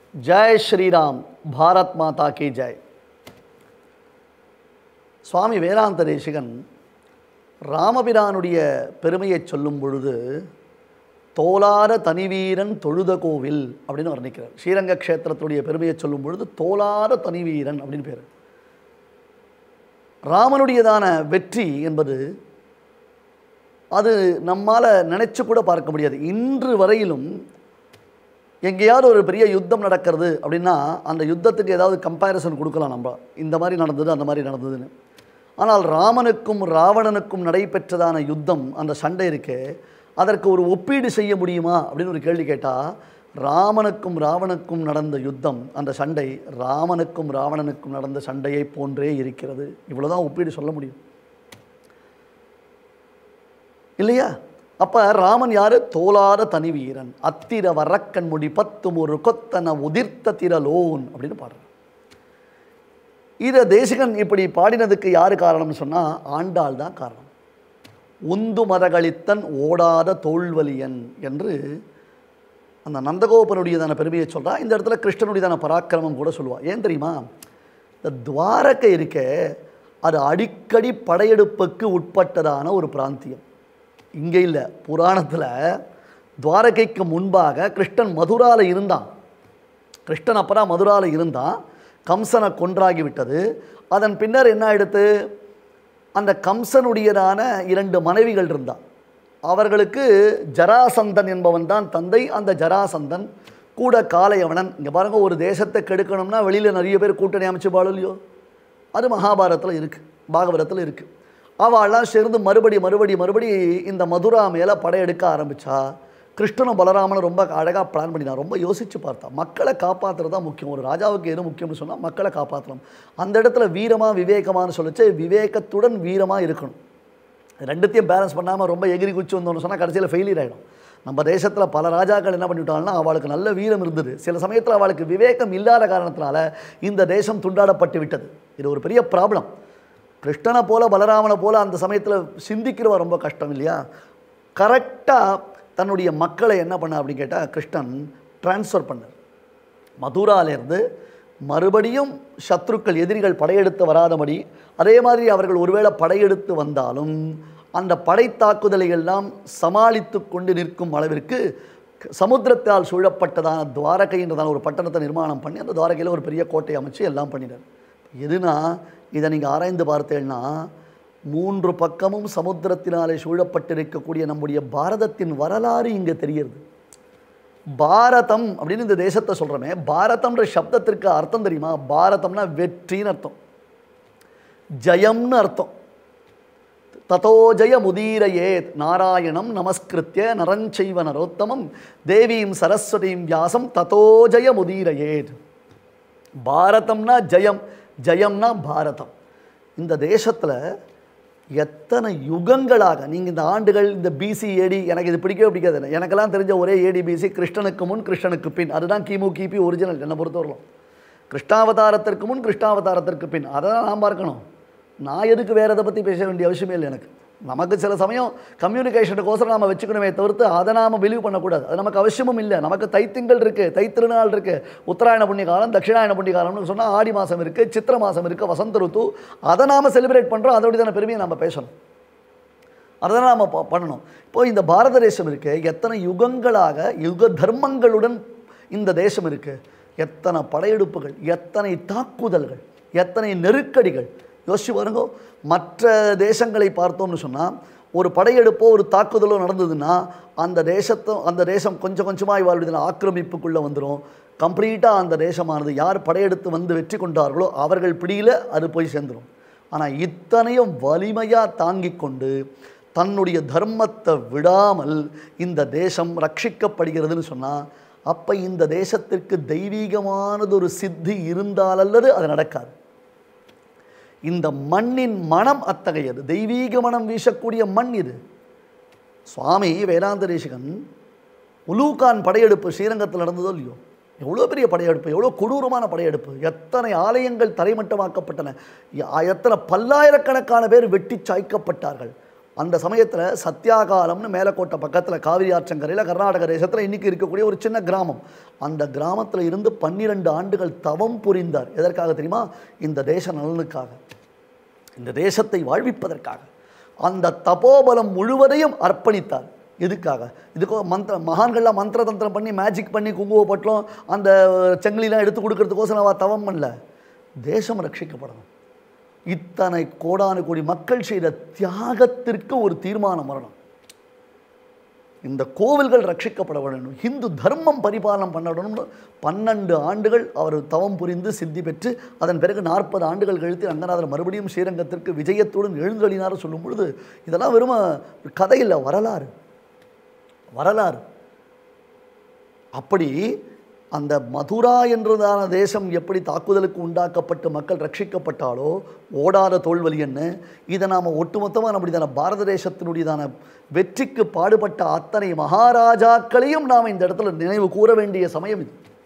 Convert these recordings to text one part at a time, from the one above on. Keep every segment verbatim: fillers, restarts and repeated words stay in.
जय श्री राम, भारत माता की जय. சுவாமி வேதாந்த தேசிகன் ராமபிரானுடைய பெருமையை சொல்லும் பொழுது தோலார தனிவீரன் தொழுத கோவில் அப்படின்னு வர்ணிக்கிறார். ஸ்ரீரங்க க்ஷேத்திரத்துடைய பெருமையை சொல்லும் பொழுது தோலார தனிவீரன் அப்படின்னு பேர். ராமனுடையதான வெற்றி என்பது அது நம்மால் நினைச்சு கூட பார்க்க முடியாது. இன்று வரையிலும் எங்கேயாவது ஒரு பெரிய யுத்தம் நடக்கிறது அப்படின்னா அந்த யுத்தத்துக்கு ஏதாவது கம்பேரிசன் கொடுக்கலாம் நம்ம, இந்த மாதிரி நடந்தது அந்த மாதிரி நடந்ததுன்னு. ஆனால் ராமனுக்கும் ராவணனுக்கும் நடைபெற்றதான யுத்தம், அந்த சண்டை இருக்கே, அதற்கு ஒரு ஒப்பீடு செய்ய முடியுமா அப்படின்னு ஒரு கேள்வி கேட்டால், ராமனுக்கும் ராவணனுக்கும் நடந்த யுத்தம், அந்த சண்டை ராமனுக்கும் ராவணனுக்கும் நடந்த சண்டையை போன்றே இருக்கிறது. இவ்வளோதான் ஒப்பீடு சொல்ல முடியும் இல்லையா? அப்போ ராமன் யார்? தோலாத தனி வீரன், அத்திர வரக்கண் முடி பத்தும் ஒரு கொத்தன உதிர்த்த திரலோன் அப்படின்னு பாடுறான். இதை தேசிகன் இப்படி பாடினதுக்கு யார் காரணம்னு சொன்னால் ஆண்டாள் தான் காரணம். உந்து மரகளித்தன் ஓடாத தோல்வலியன் என்று அந்த நந்தகோபனுடையதான பெருமையை சொல்கிறா. இந்த இடத்துல கிருஷ்ணனுடையதான பராக்கிரமம் கூட சொல்லுவாள். ஏன் தெரியுமா? இந்த துவாரகை இருக்க அது அடிக்கடி படையெடுப்புக்கு உட்பட்டதான ஒரு பிராந்தியம். இங்கே இல்லை, புராணத்தில் துவாரகைக்கு முன்பாக கிருஷ்ணன் மதுராவில் இருந்தான். கிருஷ்ணன் அப்புறம் மதுராவில் இருந்தான். கம்சனை கொன்றாகி விட்டது. அதன் பின்னர் என்ன ஆயிடுத்து? அந்த கம்சனுடையதான இரண்டு மனைவிகள் இருந்தான். அவர்களுக்கு ஜராசந்தன் என்பவன் தான் தந்தை. அந்த ஜராசந்தன் கூட காளையவனன். இங்கே பாருங்கள், ஒரு தேசத்தை கெடுக்கணும்னா வெளியில் நிறைய பேர் கூட்டணி அமைச்சு பாடலையோ? அது மகாபாரதத்தில் இருக்குது, பாகவதத்தில் இருக்குது. அவள்லாம் சேர்ந்து மறுபடி மறுபடி மறுபடி இந்த மதுரா மேலே படையெடுக்க ஆரம்பித்தா. கிருஷ்ணனும் பலராமனும் ரொம்ப அழகாக பிளான் பண்ணினான். ரொம்ப யோசித்து பார்த்தா, மக்களை காப்பாற்றுறது தான் முக்கியம். ஒரு ராஜாவுக்கு எது முக்கியம்னு சொன்னால் மக்களை காப்பாற்றணும். அந்த இடத்துல வீரமாக விவேகமானு சொல்லிச்சு, விவேகத்துடன் வீரமாக இருக்கணும். ரெண்டுத்தையும் பேலன்ஸ் பண்ணாமல் ரொம்ப எகிரி குச்சி வந்தோன்னு சொன்னால் கடைசியில் ஃபெயிலியர் ஆகிடும். நம்ம தேசத்தில் பல ராஜாக்கள் என்ன பண்ணிவிட்டாங்கன்னா, அவளுக்கு நல்ல வீரம் இருந்தது, சில சமயத்தில் அவளுக்கு விவேகம் இல்லாத காரணத்தினால இந்த தேசம் துண்டாடப்பட்டு விட்டது. இது ஒரு பெரிய ப்ராப்ளம். கிருஷ்ணனை போல பலராமனை போல் அந்த சமயத்தில் சிந்திக்கிறவ ரொம்ப கஷ்டம் இல்லையா? கரெக்டாக தன்னுடைய மக்களை என்ன பண்ண அப்படின்னு கேட்டால் கிருஷ்ணன் டிரான்ஸ்ஃபர் பண்ணார். மதுராலேருந்து மறுபடியும் சத்ருக்கள் எதிரிகள் படையெடுத்து வராதபடி, அதே மாதிரி அவர்கள் ஒருவேளை படையெடுத்து வந்தாலும் அந்த படை தாக்குதலை எல்லாம் சமாளித்து கொண்டு நிற்கும் அளவிற்கு சமுத்திரத்தால் சூழப்பட்டதான துவாரகைன்றதான ஒரு பட்டணத்தை நிர்மாணம் பண்ணி அந்த துவாரகையில் ஒரு பெரிய கோட்டை அமைச்சு எல்லாம் பண்ணினார். எதுனா இதை நீங்கள் ஆராய்ந்து பார்த்தேன்னா, மூன்று பக்கமும் சமுத்திரத்தினாலே சூழப்பட்டிருக்கக்கூடிய நம்முடைய பாரதத்தின் வரலாறு இங்கே தெரியுது. பாரதம் அப்படின்னு இந்த தேசத்தை சொல்கிறோமே, பாரதம்ன்ற சப்தத்திற்கு அர்த்தம் தெரியுமா? பாரதம்னா வெற்றின்னு அர்த்தம், ஜயம்னு அர்த்தம். ததோஜய முதீரையே நாராயணம் நமஸ்கிருத்திய நரஞ்சைவ நரோத்தமம் தேவீம் சரஸ்வதீம் வியாசம் ததோஜய முதீரையே. பாரதம்னா ஜயம், ஜயம்னா பாரதம். இந்த தேசத்தில் எத்தனை யுகங்களாக நீங்கள் இந்த ஆண்டுகள், இந்த பிசி ஏடி, எனக்கு இது பிடிக்கவே பிடிக்காது. எனக்கெல்லாம் தெரிஞ்ச ஒரே ஏடி பிசி கிருஷ்ணனுக்கு முன் கிருஷ்ணனுக்கு பின், அதுதான் கிமு கிபி ஒரிஜினல் என்னை பொறுத்தவரைக்கும். கிருஷ்ணாவதாரத்திற்கு முன் கிருஷ்ணாவதாரத்திற்கு பின், அதை தான் நான் பார்க்கணும். நான் எதுக்கு வேறு எதை பற்றி பேச வேண்டிய அவசியமே இல்லை எனக்கு. நமக்கு சில சமயம் கம்யூனிகேஷனுக்கோசரம் நம்ம வச்சுக்கணுமே தவிர்த்து அதை நாம் பிலீவ் பண்ணக்கூடாது. அது நமக்கு அவசியமும் இல்லை. நமக்கு தைத்திங்கள் இருக்குது, தைத்திருநாள் இருக்குது, உத்தராயண புண்ணியகாலம், தட்சிணாயன புண்ணியகாலம்னு சொன்னால் ஆடி மாதம் இருக்குது, சித்திர மாதம் இருக்குது, வசந்த ருத்து, அதை நாம் செலிப்ரேட் பண்ணுறோம். அதோடைய தான பெருமையை நம்ம பேசணும், அதை நாம் பண்ணணும். இப்போது இந்த பாரத தேசம் இருக்குது, எத்தனை யுகங்களாக யுக தர்மங்களுடன் இந்த தேசம் இருக்குது. எத்தனை படையெடுப்புகள், எத்தனை தாக்குதல்கள், எத்தனை நெருக்கடிகள். யோசிச்சு பாருங்க, மற்ற தேசங்களை பார்த்தோம்னு சொன்னால் ஒரு படையெடுப்போ ஒரு தாக்குதலோ நடந்ததுன்னா அந்த தேசத்தை அந்த தேசம் கொஞ்சம் கொஞ்சமாக இவாளுடைய ஆக்கிரமிப்புக்குள்ளே வந்துடும். கம்ப்ளீட்டாக அந்த தேசமானது யார் படையெடுத்து வந்து வெற்றி கொண்டார்களோ அவர்கள் பிடியில் அது போய் சேர்ந்துடும். ஆனால் இத்தனையும் வலிமையாக தாங்கி கொண்டு தன்னுடைய தர்மத்தை விடாமல் இந்த தேசம் ரட்சிக்கப்படுகிறதுன்னு சொன்னால், அப்போ இந்த தேசத்திற்கு தெய்வீகமானது ஒரு சித்தி இருந்தால் அல்லது அது நடக்காது. இந்த மண்ணின் மனம் அத்தகையது, தெய்வீக மனம் வீசக்கூடிய மண் இது. சுவாமி வேதாந்த தேசிகன் உலூகான் படையெடுப்பு ஸ்ரீரங்கத்தில் நடந்ததோ இல்லையோ, எவ்வளோ பெரிய படையெடுப்பு, எவ்வளோ கொடூரமான படையெடுப்பு. எத்தனை ஆலயங்கள் தரைமட்டமாக்கப்பட்டன, எத்தனை பல்லாயிரக்கணக்கான பேர் வெட்டி சாய்க்கப்பட்டார்கள். அந்த சமயத்தில் சத்தியாகாலம்னு மேலக்கோட்டை பக்கத்தில் காவிரி ஆற்றங்கரையில் கர்நாடக தேசத்தில் இன்றைக்கி இருக்கக்கூடிய ஒரு சின்ன கிராமம். அந்த கிராமத்தில் இருந்து பன்னிரெண்டு ஆண்டுகள் தவம் புரிந்தார். எதற்காக தெரியுமா? இந்த தேச நலனுக்காக, இந்த தேசத்தை வாழ்விப்பதற்காக. அந்த தபோபலம் முழுவதையும் அர்ப்பணித்தார். எதுக்காக? இதுக்கோ மந்திர மகான்கள்லாம் மந்திர தந்திரம் பண்ணி மேஜிக் பண்ணி குங்குமப்பட்டலும் அந்த செங்கிலாம் எடுத்து கொடுக்கறதுக்கோசரம் அவள் தவம் பண்ணல. தேசம் ரட்சிக்கப்படணும். இத்தனை கோடானு கோடி மக்கள் செய்த தியாகத்திற்கு ஒரு தீர்மானம் வரணும். இந்த கோவில்கள் ரட்சிக்கப்பட வேண்டும், ஹிந்து தர்மம் பரிபாலனம் பண்ணணும்னு பன்னெண்டு ஆண்டுகள் அவர் தவம் புரிந்து சித்தி பெற்று அதன் பிறகு நாற்பது ஆண்டுகள் கழித்து ரங்கநாதர் மறுபடியும் ஸ்ரீரங்கத்திற்கு விஜயத்துடன் எழுந்தளினார். சொல்லும் பொழுது இதெல்லாம் வெறும் கதை இல்லை, வரலாறு வரலாறு. அப்படி அந்த மதுரா என்றதான தேசம் எப்படி தாக்குதலுக்கு உண்டாக்கப்பட்டு மக்கள் ரட்சிக்கப்பட்டாலோ ஓடாத தோல்வலி என்ன, இதை நாம் ஒட்டுமொத்தமாக நம்முடையதான பாரத தேசத்தினுடையதான வெற்றிக்கு பாடுபட்ட அத்தனை மகாராஜாக்களையும் நாம் இந்த இடத்துல நினைவு கூற வேண்டிய சமயம்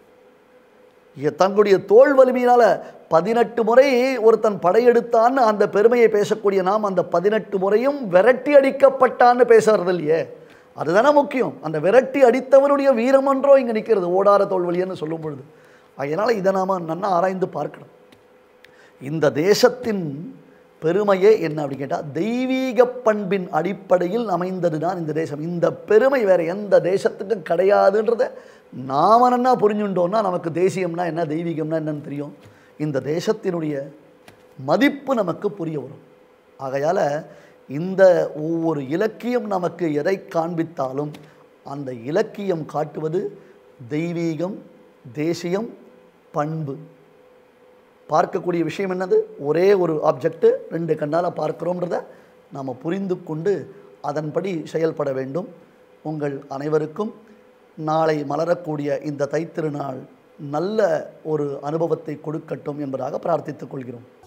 இது. தங்களுடைய தோல் வலிமையினால் பதினெட்டு முறை ஒருத்தன் படையெடுத்தான்னு அந்த பெருமையை பேசக்கூடிய நாம் அந்த பதினெட்டு முறையும் விரட்டி அடிக்கப்பட்டான்னு பேசுறது இல்லையே, அதுதானே முக்கியம். அந்த விரட்டி அடித்தவனுடைய வீரமன்றோ இங்கே நிற்கிறது, ஓடார தோல்வலின்னு சொல்லும் பொழுது. அதனால் இதை நாம் நன்னா ஆராய்ந்து பார்க்கணும். இந்த தேசத்தின் பெருமையே என்ன அப்படின்னு கேட்டால் தெய்வீக பண்பின் அடிப்படையில் அமைந்தது தான் இந்த தேசம். இந்த பெருமை வேறு எந்த தேசத்துக்கும் கிடையாதுன்றதை நாம் நன்னா புரிஞ்சுட்டோன்னா நமக்கு தேசியம்னா என்ன, தெய்வீகம்னா என்னன்னு தெரியும். இந்த தேசத்தினுடைய மதிப்பு நமக்கு புரிய வரும். ஆகையால் இந்த ஒவ்வொரு இலக்கியம் நமக்கு எதை காண்பித்தாலும் அந்த இலக்கியம் காட்டுவது தெய்வீகம், தேசியம், பண்பு. பார்க்கக்கூடிய விஷயம் என்னது? ஒரே ஒரு ஆப்ஜெக்ட்டு ரெண்டு கண்ணால் பார்க்குறோன்றதை நாம் புரிந்து கொண்டு அதன்படி செயல்பட வேண்டும். உங்கள் அனைவருக்கும் நாளை மலரக்கூடிய இந்த தைத்திருநாள் நல்ல ஒரு அனுபவத்தை கொடுக்கட்டும் என்பதாக பிரார்த்தித்துக் கொள்கிறோம்.